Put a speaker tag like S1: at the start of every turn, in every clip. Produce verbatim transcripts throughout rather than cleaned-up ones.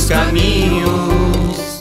S1: caminhos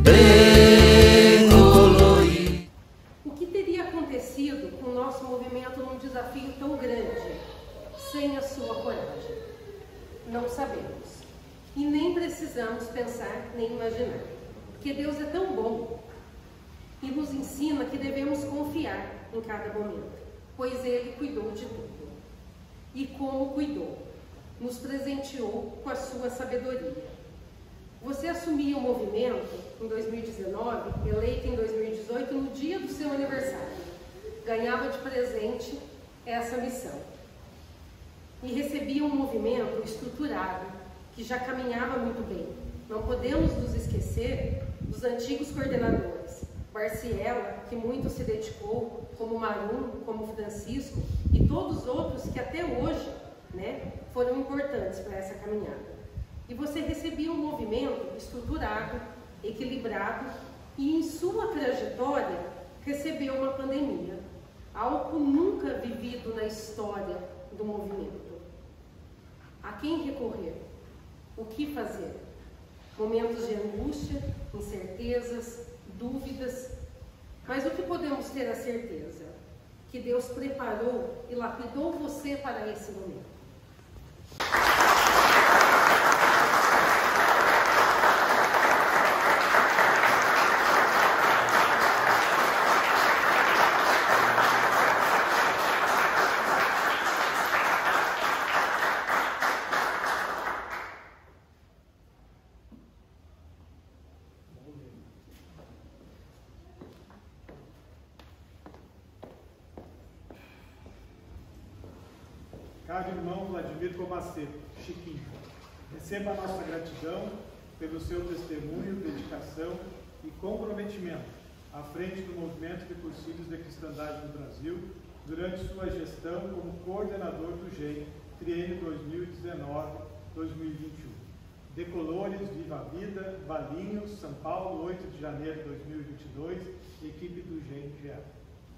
S1: decolorir.
S2: O que teria acontecido com o nosso movimento num desafio tão grande, sem a sua coragem? Não sabemos. E nem precisamos pensar nem imaginar. Porque Deus é tão bom e nos ensina que devemos confiar em cada momento, pois Ele cuidou de tudo. E como cuidou, nos presenteou com a sua sabedoria. Você assumiu o movimento em dois mil e dezenove, eleito em dois mil e dezoito, no dia do seu aniversário. Ganhava de presente essa missão. E recebia um movimento estruturado, que já caminhava muito bem. Não podemos nos esquecer dos antigos coordenadores. Marciela, que muito se dedicou, como Marum, como Francisco, e todos os outros que até hoje, né, foram importantes para essa caminhada. E você recebia um movimento estruturado, equilibrado, e em sua trajetória recebeu uma pandemia, algo nunca vivido na história do movimento. A quem recorrer? O que fazer? Momentos de angústia, incertezas, dúvidas, mas o que podemos ter a certeza? Que Deus preparou e lapidou você para esse momento.
S3: Caro irmão Vladimir Comaceto, Chiquinho, receba a nossa gratidão pelo seu testemunho, dedicação e comprometimento à frente do movimento de cursilhos da cristandade no Brasil durante sua gestão como coordenador do G E M, triênio dois mil e dezenove a dois mil e vinte e um. Decolores, Viva a Vida, Valinhos, São Paulo, oito de janeiro de dois mil e vinte e dois, equipe do G E M G A.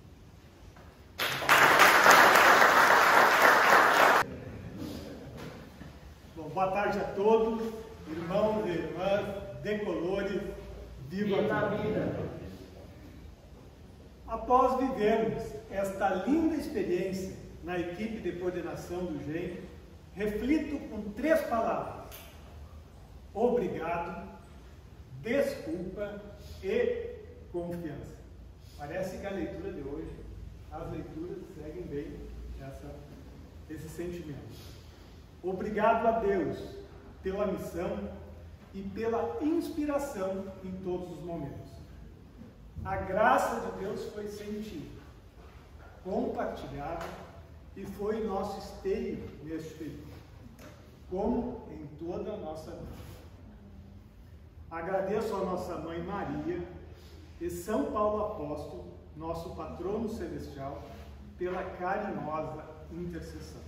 S3: Boa tarde a todos, irmãos e irmãs, decolores, viva a vida! Após vivermos esta linda experiência na equipe de coordenação do G E M, reflito com três palavras: obrigado, desculpa e confiança. Parece que a leitura de hoje, as leituras seguem bem essa, esse sentimento. Obrigado a Deus pela missão e pela inspiração em todos os momentos. A graça de Deus foi sentida, compartilhada e foi nosso esteio neste período, como em toda a nossa vida. Agradeço a nossa Mãe Maria e São Paulo Apóstolo, nosso patrono celestial, pela carinhosa intercessão.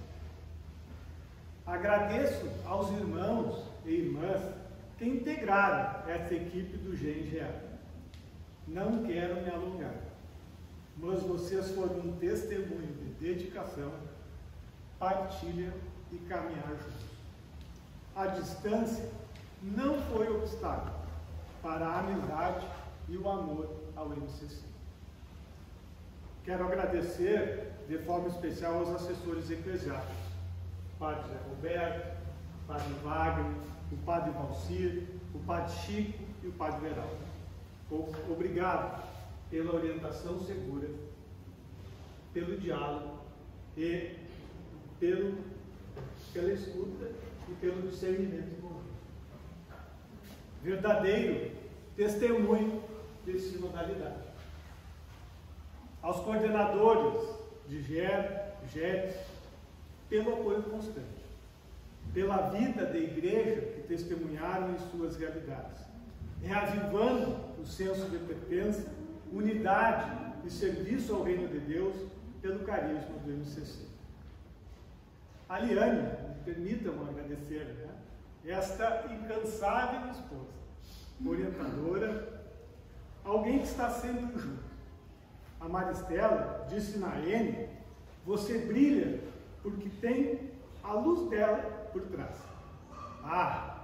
S3: Agradeço aos irmãos e irmãs que integraram essa equipe do G E M G A. Não quero me alongar, mas vocês foram um testemunho de dedicação, partilha e caminhar juntos. A distância não foi obstáculo para a amizade e o amor ao M C C. Quero agradecer de forma especial aos assessores eclesiásticos, Padre Zé Roberto, Padre Wagner, o Padre Valcir, o Padre Chico e o Padre Veraldo. Obrigado pela orientação segura, pelo diálogo e pelo, pela escuta e pelo discernimento envolvido. Verdadeiro testemunho de sinodalidade. Aos coordenadores de G E R, G E T, pelo apoio constante, pela vida da igreja que testemunharam em suas realidades, reavivando o senso de pertença, unidade e serviço ao reino de Deus pelo carisma do M C C. A Liane, permitam-me agradecer, né? Esta incansável esposa, orientadora, alguém que está sempre junto. A Maristela disse na N: você brilha porque tem a luz dela por trás. Ah,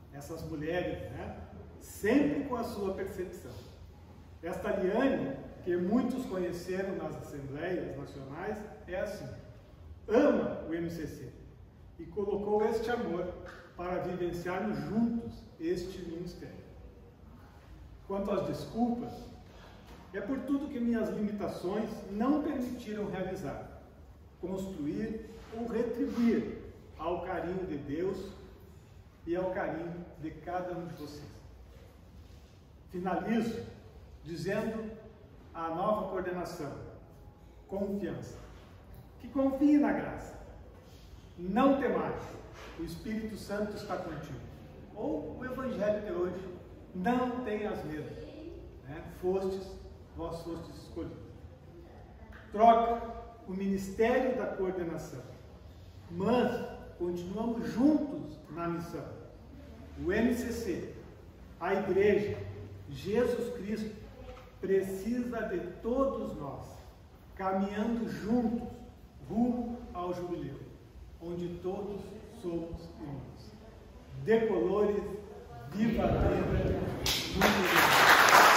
S3: essas mulheres, né? Sempre com a sua percepção. Esta Liane, que muitos conheceram nas Assembleias Nacionais, é assim, ama o M C C e colocou este amor para vivenciarmos juntos este ministério. Quanto às desculpas, é por tudo que minhas limitações não permitiram realizar, construir ou retribuir ao carinho de Deus e ao carinho de cada um de vocês. Finalizo dizendo à nova coordenação: confiança. Que confie na graça. Não temais, o Espírito Santo está contigo. Ou o Evangelho de hoje: não tenhas medo, né? Fostes, vós fostes escolhidos. Troca o ministério da coordenação, mas continuamos juntos na missão. O M C C, a Igreja, Jesus Cristo, precisa de todos nós, caminhando juntos, rumo ao jubileu, onde todos somos irmãos. Decolores, viva a vida, muito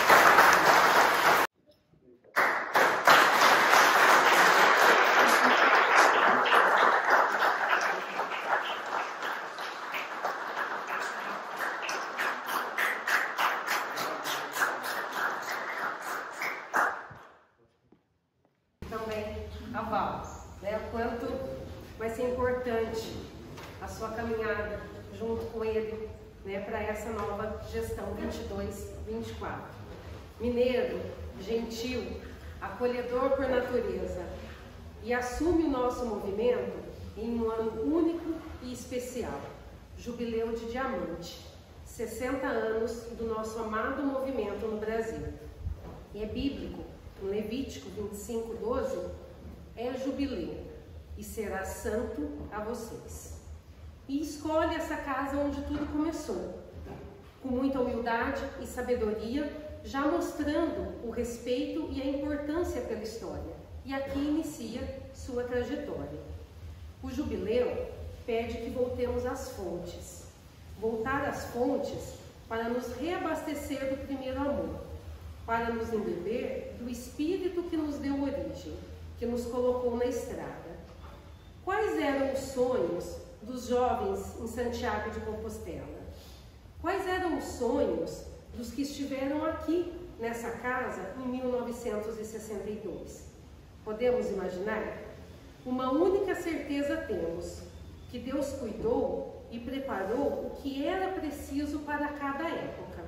S2: a sua caminhada junto com ele, né, para essa nova gestão vinte e dois, vinte e quatro. Mineiro, gentil, acolhedor por natureza, e assume o nosso movimento em um ano único e especial, Jubileu de Diamante, sessenta anos do nosso amado movimento no Brasil. E é bíblico, no Levítico vinte e cinco, doze, é jubileu e será santo a vocês. E escolhe essa casa onde tudo começou, com muita humildade e sabedoria, já mostrando o respeito e a importância pela história. E aqui inicia sua trajetória. O jubileu pede que voltemos às fontes. Voltar às fontes para nos reabastecer do primeiro amor, para nos embeber do Espírito que nos deu origem, que nos colocou na estrada. Quais eram os sonhos dos jovens em Santiago de Compostela? Quais eram os sonhos dos que estiveram aqui, nessa casa, em mil novecentos e sessenta e dois? Podemos imaginar? Uma única certeza temos, que Deus cuidou e preparou o que era preciso para cada época.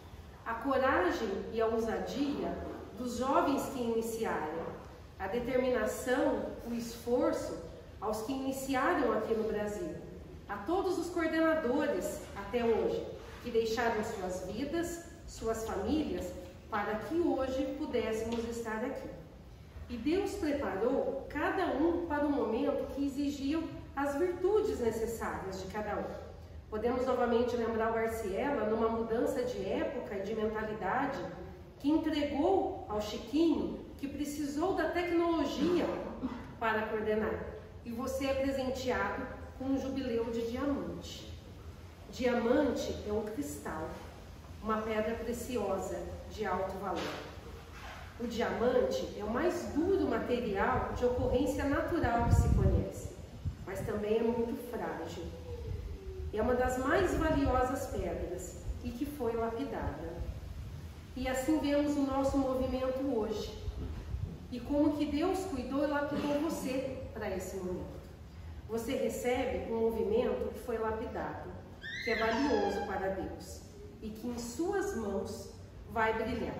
S2: A coragem e a ousadia dos jovens que iniciaram, a determinação, o esforço aos que iniciaram aqui no Brasil, a todos os coordenadores até hoje, que deixaram suas vidas, suas famílias, para que hoje pudéssemos estar aqui. E Deus preparou cada um para o momento que exigiam as virtudes necessárias de cada um. Podemos novamente lembrar o Arciela numa mudança de época e de mentalidade, que entregou ao Chiquinho, que precisou da tecnologia para coordenar. E você é presenteado com um jubileu de diamante. Diamante é um cristal, uma pedra preciosa de alto valor. O diamante é o mais duro material de ocorrência natural que se conhece, mas também é muito frágil. É uma das mais valiosas pedras e que foi lapidada. E assim vemos o nosso movimento hoje. E como que Deus cuidou e lapidou você para esse momento. Você recebe um movimento que foi lapidado, que é valioso para Deus e que em suas mãos vai brilhar,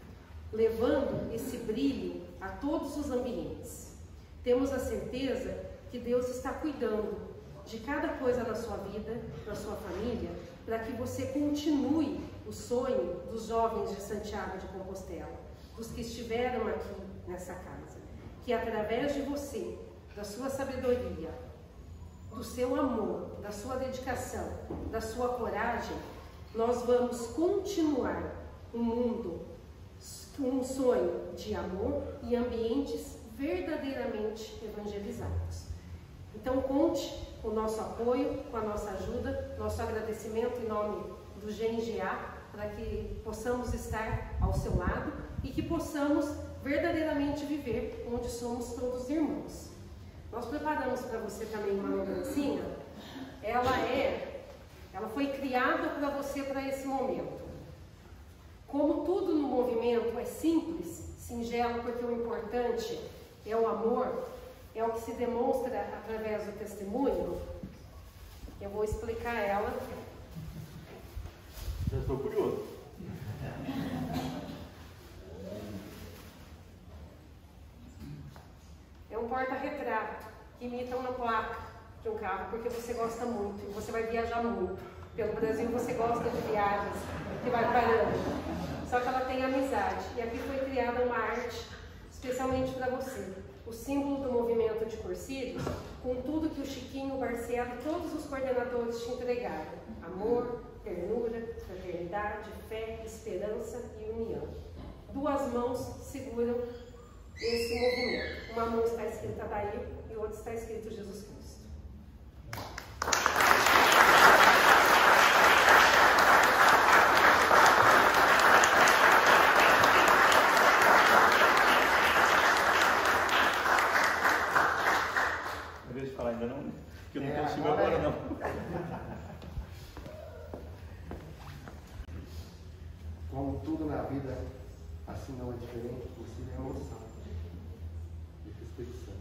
S2: levando esse brilho a todos os ambientes. Temos a certeza que Deus está cuidando de cada coisa na sua vida, na sua família, para que você continue o sonho dos jovens de Santiago de Compostela, dos que estiveram aqui nessa casa, que através de você, da sua sabedoria, do seu amor, da sua dedicação, da sua coragem, nós vamos continuar um mundo, um sonho de amor e ambientes verdadeiramente evangelizados. Então conte o nosso apoio, com a nossa ajuda, nosso agradecimento em nome do G E N A, para que possamos estar ao seu lado e que possamos verdadeiramente viver onde somos todos irmãos. Nós preparamos para você também uma lembrancinha. Ela é, ela foi criada para você para esse momento. Como tudo no movimento é simples, singelo, porque o importante é o amor, é o que se demonstra através do testemunho, eu vou explicar ela.
S1: Já estou curioso.
S2: É um porta-retrato que imita uma placa de um carro, porque você gosta muito e você vai viajar muito. Pelo Brasil você gosta de viagens, que vai parando. Só que ela tem amizade. E aqui foi criada uma arte especialmente para você. O símbolo do movimento de Cursílios, com tudo que o Chiquinho, o Barcielo e todos os coordenadores te entregaram. Amor, ternura, fraternidade, fé, esperança e união. Duas mãos seguram esse movimento. Uma mão está escrita Bahia e outra está escrito Jesus Cristo.
S1: Em vez de falar ainda não, que eu não consigo agora não.
S4: Como tudo na vida, assim não é diferente, possível é emoção. E Espírito Santo.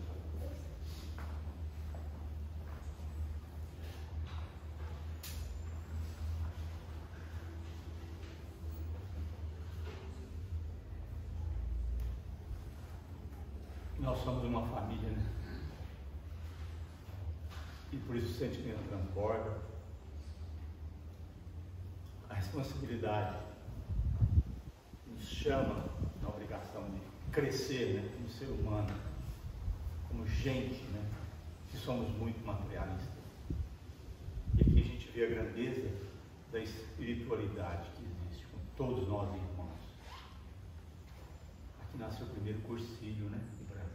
S1: Nós somos uma família, né? E por isso o sentimento transborda. A responsabilidade nos chama na obrigação de crescer, né, como ser humano, como gente, né, que somos muito materialistas. E aqui a gente vê a grandeza da espiritualidade que existe com todos nós irmãos. Aqui nasceu o primeiro cursilho, né, no Brasil.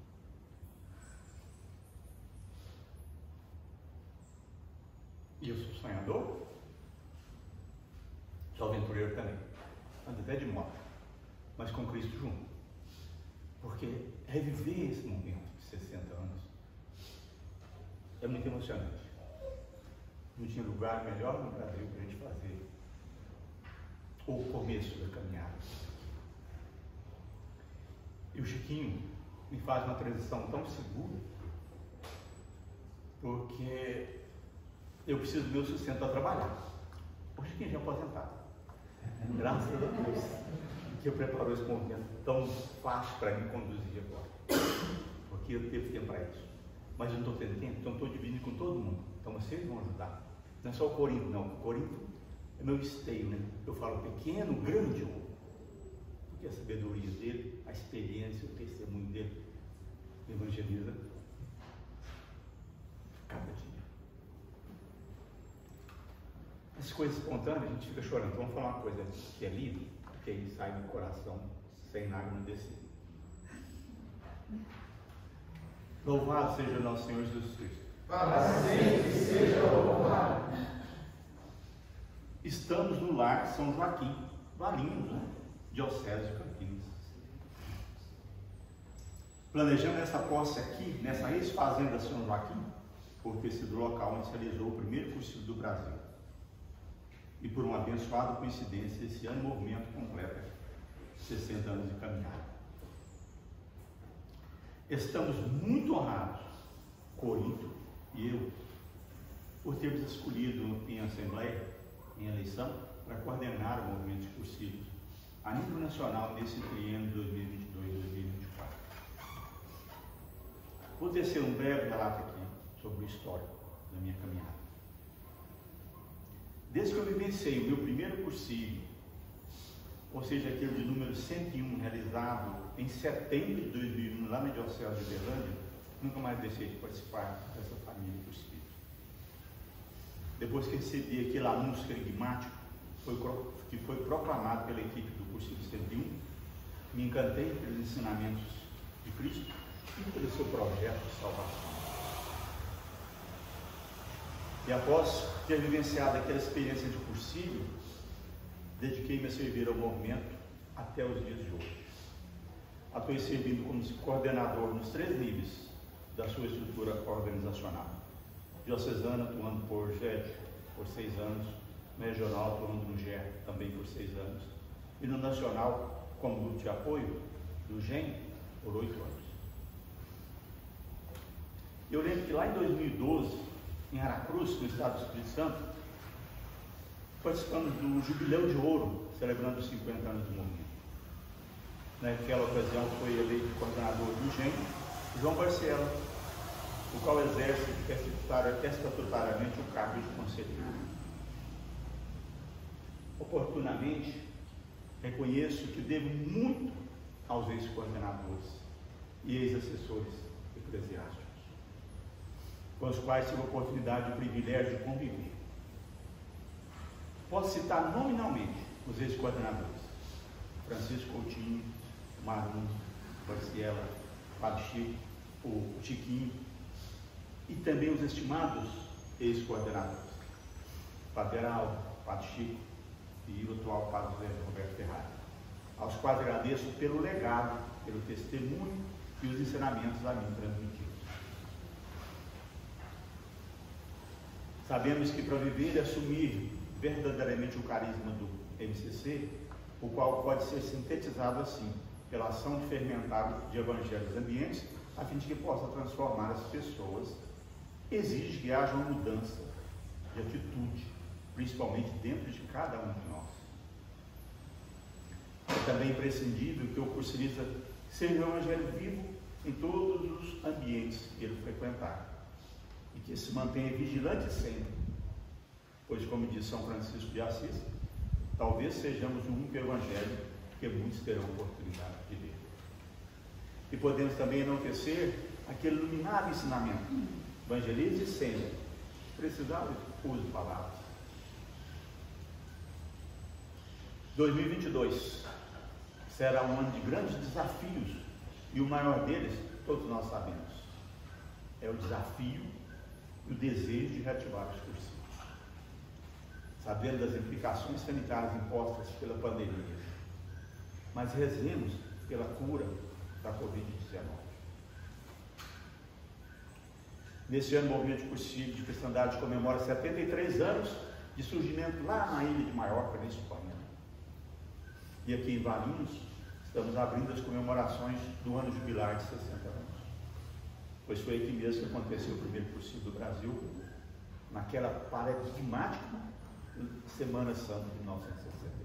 S1: E eu sou sonhador, sou aventureiro também, ando até de moto, mas com Cristo junto. Porque reviver esse momento de sessenta anos é muito emocionante. Não tinha lugar melhor no Brasil para a gente fazer o começo da caminhada. E o Chiquinho me faz uma transição tão segura, porque eu preciso do meu sustento para trabalhar. O Chiquinho já é aposentado. Graças a Deus que eu preparou esse movimento tão fácil para mim conduzir agora. Porque eu teve tempo para isso. Mas eu não estou tendo tempo, então estou dividindo com todo mundo. Então vocês vão ajudar. Não é só o Corinto, não. O Corinto é meu esteio, né? Eu falo pequeno, grande ouro. Porque a sabedoria dele, a experiência, o testemunho dele evangeliza cada dia. As coisas espontâneas, a gente fica chorando. Vamos falar uma coisa que é livre, que aí sai do coração sem lágrima descer. Louvado seja o nosso Senhor Jesus Cristo.
S4: Para sempre seja louvado.
S1: Estamos no lar São Joaquim, Valinhos, né? Diocese de Campinas. Planejamos essa posse aqui, nessa ex-fazenda São Joaquim, por ter sido o local onde se realizou o primeiro cursilho do Brasil. E por uma abençoada coincidência, esse ano o movimento completa sessenta anos de caminhada. Estamos muito honrados, Corinto e eu, por termos escolhido em assembleia, em eleição, para coordenar o movimento de cursilhos a nível nacional nesse triênio dois mil e vinte e dois a dois mil e vinte e quatro. Vou tecer um breve relato aqui sobre o histórico da minha caminhada. Desde que eu vivenciei o meu primeiro cursilho, ou seja, aquele de número cento e um, realizado em setembro de dois mil e um, lá na Diocese de Uberlândia, nunca mais deixei de participar dessa família cursilho. Depois que recebi aquele anúncio enigmático foi, que foi proclamado pela equipe do cursilho cento e um, me encantei pelos ensinamentos de Cristo e pelo seu projeto de salvação. E após ter vivenciado aquela experiência de cursilho, dediquei-me a servir ao movimento até os dias de hoje. Atuei servindo como coordenador nos três níveis da sua estrutura organizacional. Diocesana, atuando por G E D por seis anos, no regional, atuando no G E R também por seis anos, e no nacional, como grupo de apoio do G E M, por oito anos. Eu lembro que lá em dois mil e doze, em Aracruz, no estado do Espírito Santo, participamos do Jubileu de Ouro, celebrando os cinquenta anos do movimento. Naquela ocasião foi eleito coordenador do G E M, João Barciela, o qual exerce estatutariamente o cargo de conselheiro. Oportunamente, reconheço que devo muito aos ex-coordenadores e ex-assessores eclesiásticos, com os quais tive a oportunidade e o privilégio de conviver. Posso citar nominalmente os ex-coordenadores: Francisco Coutinho, Marum, Barciela, Padre Chico, o Chiquinho, e também os estimados ex-coordenadores, Padre Heraldo, Padre Chico e o atual Padre José Roberto Ferrari, aos quais agradeço pelo legado, pelo testemunho e os ensinamentos a mim transmitidos. Sabemos que para viver e assumir verdadeiramente o carisma do M C C, o qual pode ser sintetizado assim, pela ação de fermentar de evangelhos ambientes, a fim de que possa transformar as pessoas, exige que haja uma mudança de atitude, principalmente dentro de cada um de nós. É também imprescindível que o cursilista seja um evangelho vivo em todos os ambientes que ele frequentar, e que se mantenha vigilante sempre, pois, como diz São Francisco de Assis, talvez sejamos o único evangelho que muitos terão oportunidade de ver. E podemos também enaltecer aquele iluminado ensinamento: evangelize sempre, precisar use palavras. dois mil e vinte e dois será um ano de grandes desafios, e o maior deles, todos nós sabemos, é o desafio e o desejo de reativar os cursilhos, sabendo das implicações sanitárias impostas pela pandemia, mas rezemos pela cura da covid dezenove. Neste ano, o movimento de cursilho de cristandade comemora setenta e três anos de surgimento lá na ilha de Maiorca, na Espanha. E aqui em Valinhos, estamos abrindo as comemorações do ano jubilar de sessenta anos, pois foi aqui mesmo que aconteceu o primeiro cursilho do Brasil, naquela paradigmática Semana Santa de mil novecentos e sessenta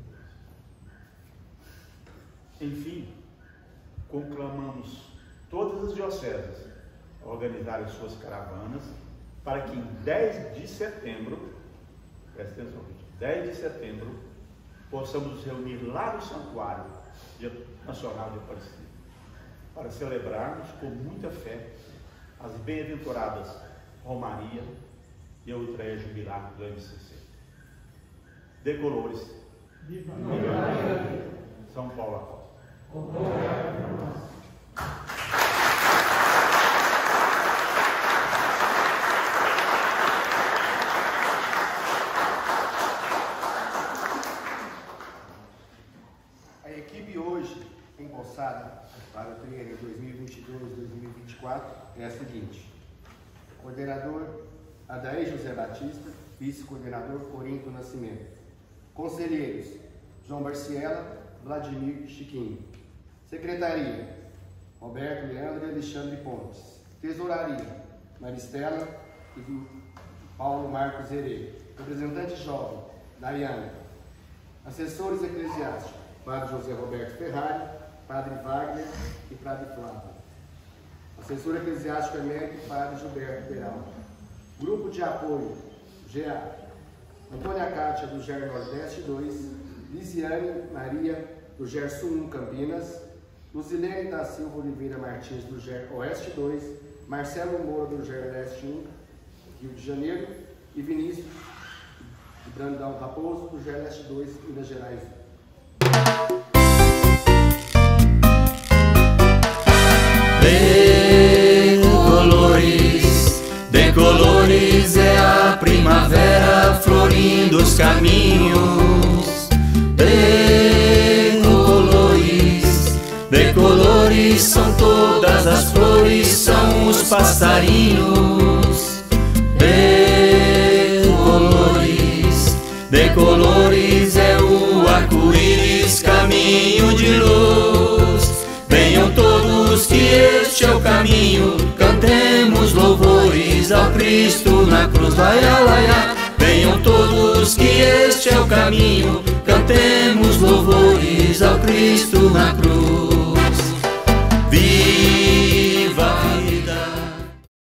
S1: e dois. Enfim, conclamamos todas as dioceses a organizarem suas caravanas para que em dez de setembro, preste atenção, dez de setembro, possamos nos reunir lá no Santuário Nacional de Aparecida, para celebrarmos com muita fé as bem-aventuradas Romaria e a Ultreia Jubilar do M C C. De colores.
S3: Viva
S1: São Paulo Apóstolo.
S4: A equipe hoje empossada para o triênio dois mil e vinte e dois a dois mil e vinte e quatro é a seguinte: coordenador Adair José Batista, vice-coordenador Corinto Nascimento, conselheiros João Barciela, Vladimir Chiquinho, secretaria Roberto Leandro e Alexandre Pontes, tesouraria Maristela e Paulo Marcos Herê, representante jovem Daiane, assessores eclesiásticos Padre José Roberto Ferrari, Padre Wagner e Padre Flávio, assessor eclesiástico emérito Padre Gilberto Beraldo, grupo de apoio G A, Antônia Cátia do G E R Nordeste dois, Lisiane Maria do G E R Sul um Campinas, Luzilene da Silva Oliveira Martins do G E R Oeste dois, Marcelo Moura do G E R Leste um, Rio de Janeiro, e Vinícius de Brandão Raposo do G E R Leste dois, Minas Gerais.
S5: De colores, de colores é a primavera. primavera florindo os caminhos. De colores, de colores são todas as flores, são os passarinhos. De colores, de colores é o arco-íris, caminho de luz. Venham todos que este é o caminho, cantemos louvores ao Cristo na cruz. Laia, laia. Venham todos que este é o caminho, cantemos louvores ao Cristo na cruz.